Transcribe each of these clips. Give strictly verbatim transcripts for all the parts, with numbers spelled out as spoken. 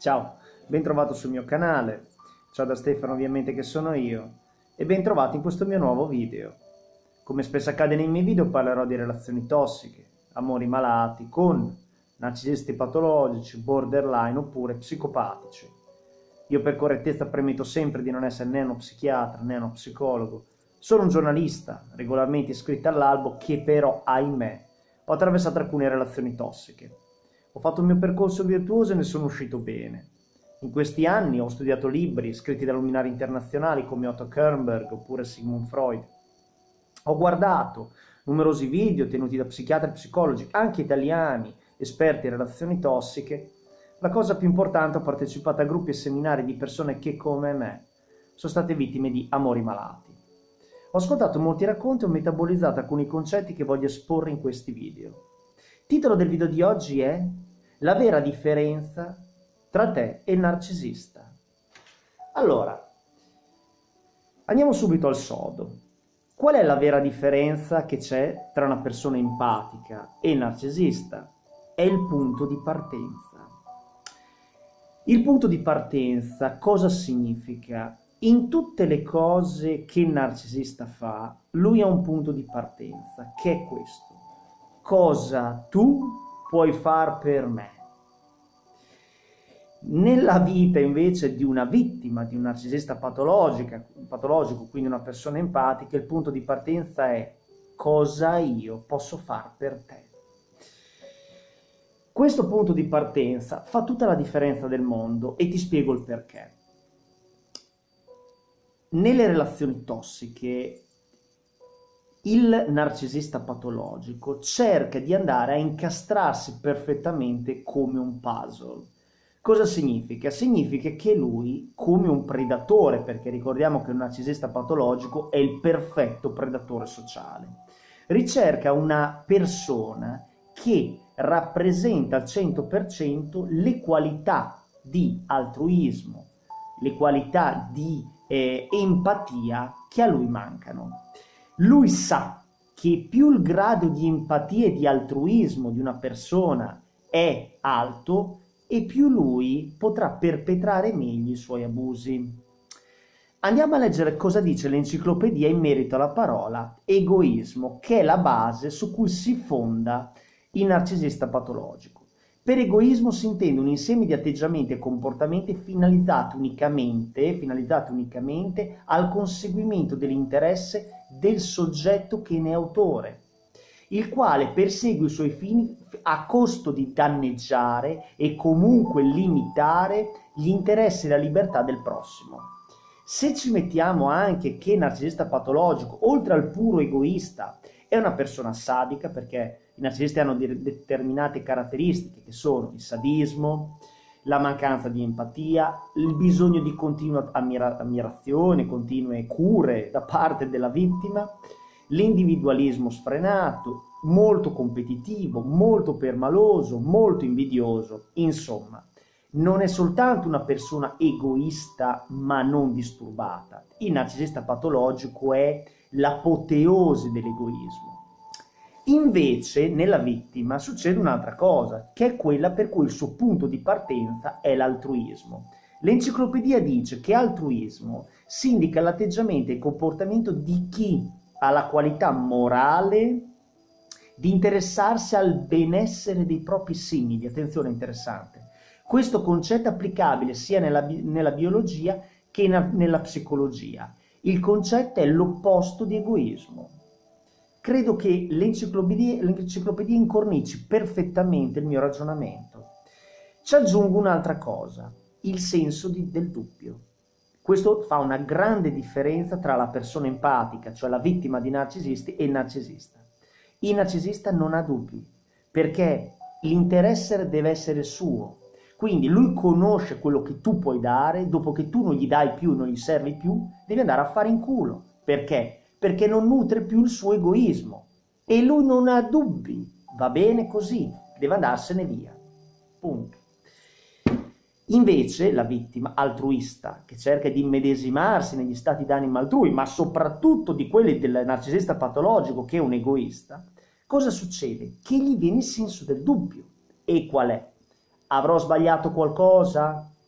Ciao, ben trovato sul mio canale, ciao da Stefano ovviamente che sono io, e ben trovato in questo mio nuovo video. Come spesso accade nei miei video parlerò di relazioni tossiche, amori malati, con narcisisti patologici, borderline oppure psicopatici. Io per correttezza premetto sempre di non essere né uno psichiatra né uno psicologo, sono un giornalista regolarmente iscritto all'albo che però, ahimè, ho attraversato alcune relazioni tossiche. Ho fatto il mio percorso virtuoso e ne sono uscito bene. In questi anni ho studiato libri scritti da luminari internazionali come Otto Kernberg oppure Sigmund Freud. Ho guardato numerosi video tenuti da psichiatri e psicologi, anche italiani, esperti in relazioni tossiche. La cosa più importante, ho partecipato a gruppi e seminari di persone che, come me, sono state vittime di amori malati. Ho ascoltato molti racconti e ho metabolizzato alcuni concetti che voglio esporre in questi video. Il titolo del video di oggi è La vera differenza tra te e il narcisista. Allora, andiamo subito al sodo. Qual è la vera differenza che c'è tra una persona empatica e il narcisista? È il punto di partenza. Il punto di partenza cosa significa? In tutte le cose che il narcisista fa, lui ha un punto di partenza, che è questo. Cosa tu puoi far per me? Nella vita invece di una vittima, di un narcisista patologica, patologico, quindi una persona empatica, il punto di partenza è cosa io posso far per te. Questo punto di partenza fa tutta la differenza del mondo e ti spiego il perché. Nelle relazioni tossiche il narcisista patologico cerca di andare a incastrarsi perfettamente come un puzzle. Cosa significa? Significa che lui, come un predatore, perché ricordiamo che un narcisista patologico è il perfetto predatore sociale, ricerca una persona che rappresenta al cento per cento le qualità di altruismo, le qualità di eh, empatia che a lui mancano. Lui sa che più il grado di empatia e di altruismo di una persona è alto e più lui potrà perpetrare meglio i suoi abusi. Andiamo a leggere cosa dice l'enciclopedia in merito alla parola egoismo, che è la base su cui si fonda il narcisista patologico. Per egoismo si intende un insieme di atteggiamenti e comportamenti finalizzati unicamente, finalizzati unicamente al conseguimento dell'interesse del soggetto che ne è autore, il quale persegue i suoi fini a costo di danneggiare e comunque limitare gli interessi e la libertà del prossimo. Se ci mettiamo anche che il narcisista patologico, oltre al puro egoista, è una persona sadica, perché i narcisisti hanno determinate caratteristiche che sono il sadismo, la mancanza di empatia, il bisogno di continua ammira ammirazione, continue cure da parte della vittima, l'individualismo sfrenato, molto competitivo, molto permaloso, molto invidioso. Insomma, non è soltanto una persona egoista ma non disturbata. Il narcisista patologico è l'apoteosi dell'egoismo. Invece nella vittima succede un'altra cosa, che è quella per cui il suo punto di partenza è l'altruismo. L'enciclopedia dice che altruismo si indica l'atteggiamento e il comportamento di chi ha la qualità morale di interessarsi al benessere dei propri simili. Attenzione, interessante. Questo concetto è applicabile sia nella, bi nella biologia che nella psicologia. Il concetto è l'opposto di egoismo. Credo che l'enciclopedia incornici perfettamente il mio ragionamento. Ci aggiungo un'altra cosa, il senso di, del dubbio. Questo fa una grande differenza tra la persona empatica, cioè la vittima di narcisisti, e il narcisista. Il narcisista non ha dubbi, perché l'interesse deve essere suo. Quindi lui conosce quello che tu puoi dare, dopo che tu non gli dai più, non gli servi più, devi andare a fare in culo. Perché? Perché non nutre più il suo egoismo e lui non ha dubbi, va bene così, deve andarsene via, punto. Invece la vittima altruista, che cerca di immedesimarsi negli stati d'animo altrui, ma soprattutto di quelli del narcisista patologico che è un egoista, cosa succede? Che gli viene il senso del dubbio. E qual è? Avrò sbagliato qualcosa?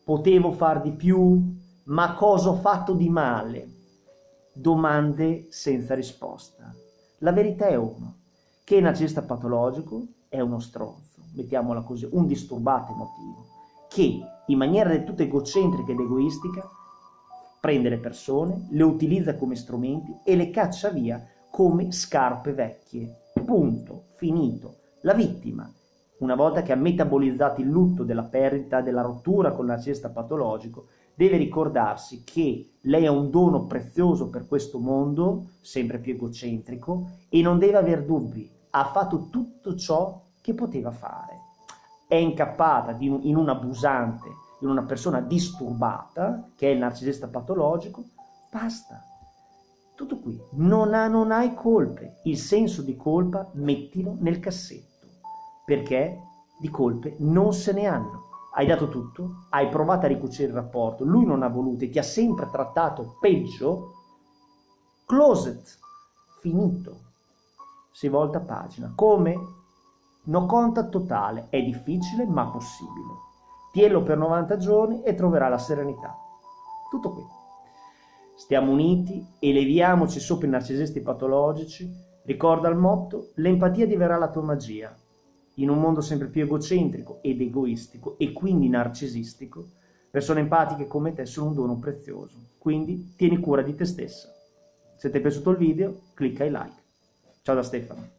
Potevo far di più? Ma cosa ho fatto di male? Domande senza risposta. La verità è una, che il narcisista patologico è uno stronzo, mettiamola così, un disturbato emotivo, che in maniera del tutto egocentrica ed egoistica prende le persone, le utilizza come strumenti e le caccia via come scarpe vecchie. Punto, finito. La vittima, una volta che ha metabolizzato il lutto della perdita, della rottura con il narcisista patologico, deve ricordarsi che lei è un dono prezioso per questo mondo, sempre più egocentrico, e non deve aver dubbi. Ha fatto tutto ciò che poteva fare. È incappata di un, in un abusante, in una persona disturbata, che è il narcisista patologico, basta. Tutto qui. Non, ha, non hai colpe. Il senso di colpa mettilo nel cassetto, perché di colpe non se ne hanno. Hai dato tutto, hai provato a ricucire il rapporto, lui non ha voluto e ti ha sempre trattato peggio, closet, finito. Si volta pagina. Come? No contact totale. È difficile ma possibile. Tienilo per novanta giorni e troverà la serenità. Tutto qui. Stiamo uniti, eleviamoci sopra i narcisisti patologici. Ricorda il motto: l'empatia diverrà la tua magia. In un mondo sempre più egocentrico ed egoistico e quindi narcisistico, persone empatiche come te sono un dono prezioso. Quindi tieni cura di te stessa. Se ti è piaciuto il video, clicca i like. Ciao da Stefano.